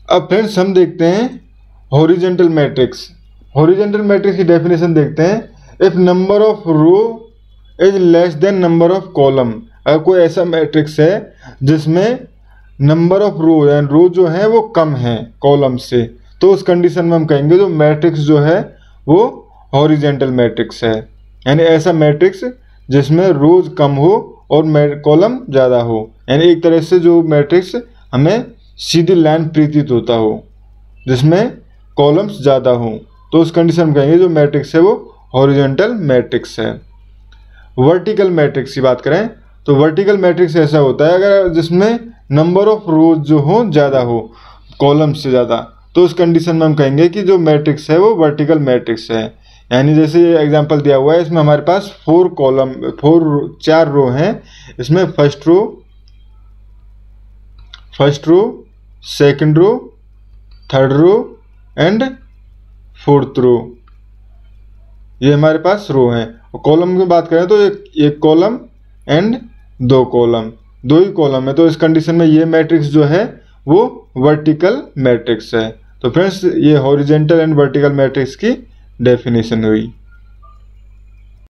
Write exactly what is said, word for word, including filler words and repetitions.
अब फ्रेंड्स हम देखते हैं हॉरिजॉन्टल मैट्रिक्स। हॉरिजॉन्टल मैट्रिक्स की डेफिनेशन देखते हैं। If number of row is less than number of column, अगर कोई ऐसा मैट्रिक्स है जिसमें नंबर ऑफ रो यानी रो जो है वो कम है कॉलम से, तो उस कंडीशन में हम कहेंगे जो मैट्रिक्स जो है वो हॉरिजॉन्टल मैट्रिक्स है। यानी ऐसा मैट्रिक्स जिसमें रोज कम हो और कॉलम ज़्यादा हो, यानी एक तरह से जो मैट्रिक्स हमें सीधी लाइन प्रतीत होता हो जिसमें कॉलम्स ज़्यादा हों, तो उस कंडीशन में कहेंगे जो मैट्रिक्स है वो हॉरिजॉन्टल मैट्रिक्स है। वर्टिकल मैट्रिक्स की बात करें तो वर्टिकल मैट्रिक्स ऐसा होता है अगर जिसमें नंबर ऑफ रोज जो हो ज़्यादा हो कॉलम से ज़्यादा, तो उस कंडीशन में हम कहेंगे कि जो मैट्रिक्स है वो वर्टिकल मैट्रिक्स है। यानी जैसे एग्जांपल दिया हुआ है, इसमें हमारे पास फोर कॉलम फोर चार रो हैं। इसमें first row first row second row third row and fourth row, ये हमारे पास रो हैं। और कॉलम की बात करें तो एक एक कॉलम एंड दो कॉलम, दो ही कॉलम है, तो इस कंडीशन में ये मैट्रिक्स जो है वो वर्टिकल मैट्रिक्स है। तो फ्रेंड्स ये हॉरिजॉन्टल एंड वर्टिकल मैट्रिक्स की डेफिनेशन हुई।